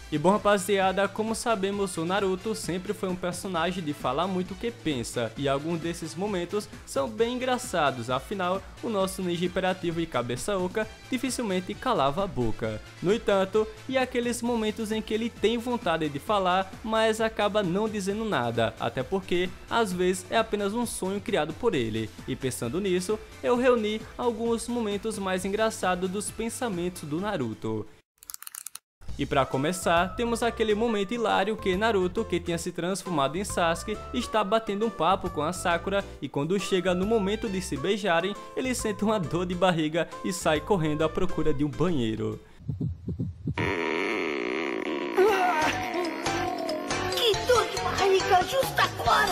E bom, rapaziada, como sabemos, o Naruto sempre foi um personagem de falar muito o que pensa, e alguns desses momentos são bem engraçados, afinal, o nosso ninja hiperativo e cabeça oca dificilmente calava a boca. No entanto, e aqueles momentos em que ele tem vontade de falar, mas acaba não dizendo nada, até porque, às vezes, é apenas um sonho criado por ele. E pensando nisso, eu reuni alguns momentos mais engraçados dos pensamentos do Naruto. E para começar, temos aquele momento hilário que Naruto, que tinha se transformado em Sasuke, está batendo um papo com a Sakura e quando chega no momento de se beijarem, ele sente uma dor de barriga e sai correndo à procura de um banheiro. Que dor de barriga justo agora!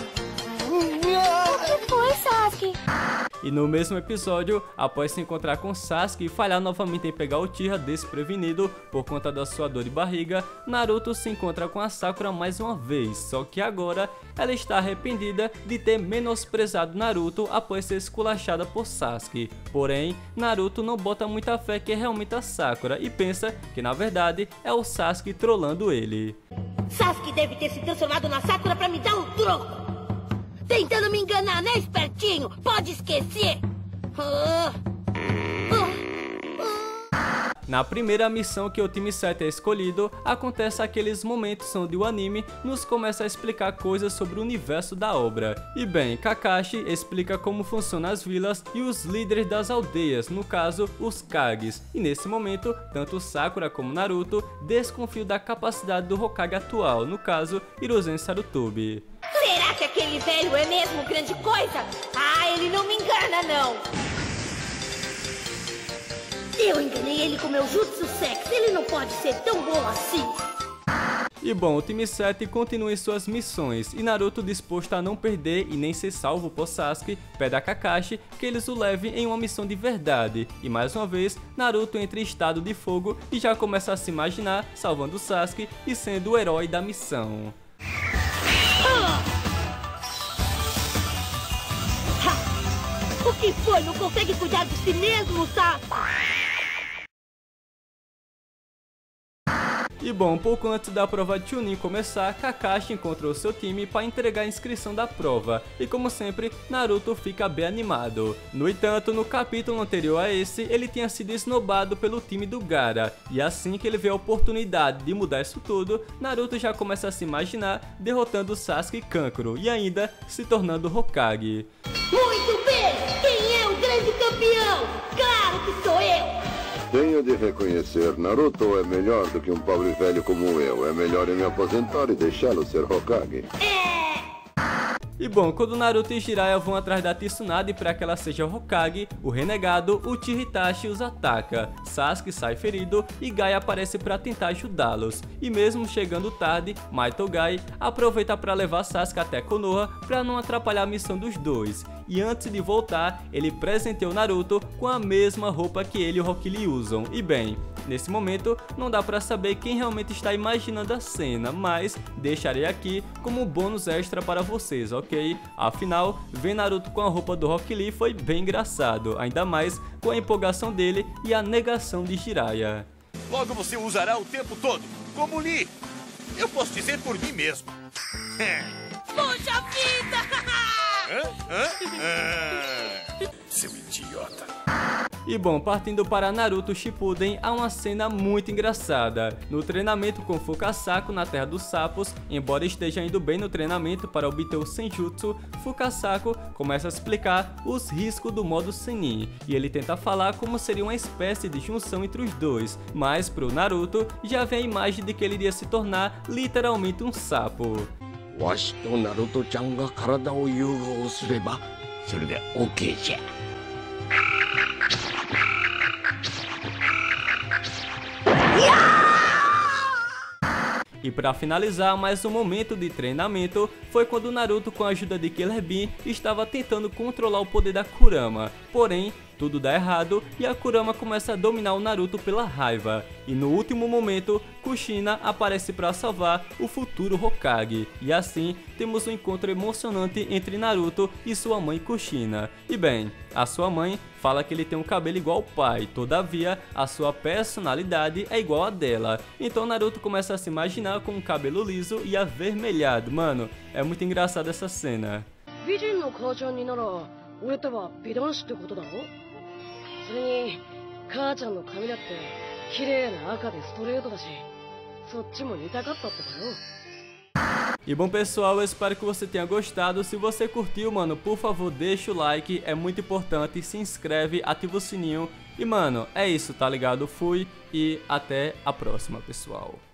O que foi, Sasuke? E no mesmo episódio, após se encontrar com Sasuke e falhar novamente em pegar o Uchiha desprevenido por conta da sua dor de barriga, Naruto se encontra com a Sakura mais uma vez, só que agora ela está arrependida de ter menosprezado Naruto após ser esculachada por Sasuke. Porém, Naruto não bota muita fé que é realmente a Sakura e pensa que na verdade é o Sasuke trollando ele. Sasuke deve ter se transformado na Sakura pra me dar um troco! Tentando me enganar, né, espertinho? Pode esquecer! Na primeira missão que o time 7 é escolhido, acontece aqueles momentos onde o anime nos começa a explicar coisas sobre o universo da obra. E bem, Kakashi explica como funcionam as vilas e os líderes das aldeias, no caso, os Kages. E nesse momento, tanto Sakura como Naruto desconfiam da capacidade do Hokage atual, no caso, Hiruzen Sarutobi. Será que aquele velho é mesmo grande coisa? Ah, ele não me engana, não! Eu enganei ele com meu Jutsu Sex, ele não pode ser tão bom assim! E bom, o time 7 continua em suas missões, e Naruto, disposto a não perder e nem ser salvo por Sasuke, pede a Kakashi que eles o levem em uma missão de verdade. E mais uma vez, Naruto entra em estado de fogo e já começa a se imaginar salvando Sasuke e sendo o herói da missão. O que foi? Não consegue cuidar de si mesmo, sabe? E bom, pouco antes da prova de Chunin começar, Kakashi encontrou seu time para entregar a inscrição da prova, e como sempre, Naruto fica bem animado. No entanto, no capítulo anterior a esse, ele tinha sido esnobado pelo time do Gaara, e assim que ele vê a oportunidade de mudar isso tudo, Naruto já começa a se imaginar derrotando Sasuke e Kankuro, e ainda se tornando Hokage. Muito bem! Quem é o grande campeão? Claro que sou eu! Tenho de reconhecer, Naruto é melhor do que um pobre velho como eu. É melhor eu me aposentar e deixá-lo ser Hokage. E bom, quando Naruto e Jiraiya vão atrás da Tsunade para que ela seja Hokage, o renegado Uchiha Itachi os ataca, Sasuke sai ferido e Gai aparece para tentar ajudá-los. E mesmo chegando tarde, Maito Gai aproveita para levar Sasuke até Konoha para não atrapalhar a missão dos dois. E antes de voltar, ele presenteou Naruto com a mesma roupa que ele e o Rock Lee usam. E bem, nesse momento não dá pra saber quem realmente está imaginando a cena, mas deixarei aqui como bônus extra para vocês, ok? Afinal, ver Naruto com a roupa do Rock Lee foi bem engraçado, ainda mais com a empolgação dele e a negação de Jiraiya. Logo você usará o tempo todo, como Lee. Eu posso dizer por mim mesmo. Puxa vida! Seu idiota. E bom, partindo para Naruto Shippuden, há uma cena muito engraçada. No treinamento com Fukasaku na Terra dos Sapos, embora esteja indo bem no treinamento para obter o Senjutsu, Fukasaku começa a explicar os riscos do modo Sennin, e ele tenta falar como seria uma espécie de junção entre os dois, mas pro Naruto já vem a imagem de que ele iria se tornar literalmente um sapo. わしとナルトちゃんが体を融合すればそれで OK じゃ。 E para finalizar, mais um momento de treinamento foi quando Naruto, com a ajuda de Killer Bean, estava tentando controlar o poder da Kurama. Porém, tudo dá errado e a Kurama começa a dominar o Naruto pela raiva. E no último momento, Kushina aparece para salvar o futuro Hokage. E assim, temos um encontro emocionante entre Naruto e sua mãe Kushina. E bem, a sua mãe fala que ele tem um cabelo igual ao pai, todavia a sua personalidade é igual a dela. Então Naruto começa a se imaginar com um cabelo liso e avermelhado. Mano, é muito engraçado essa cena. 美人の母ちゃんになら俺とは美男子ってことだろ。それに母ちゃんの髪だって綺麗な赤でストレートだし、そっちも似たかったってばよ。 E bom pessoal, eu espero que você tenha gostado. Se você curtiu, mano, por favor deixa o like, é muito importante, se inscreve, ativa o sininho. E mano, é isso, tá ligado? Fui e até a próxima, pessoal.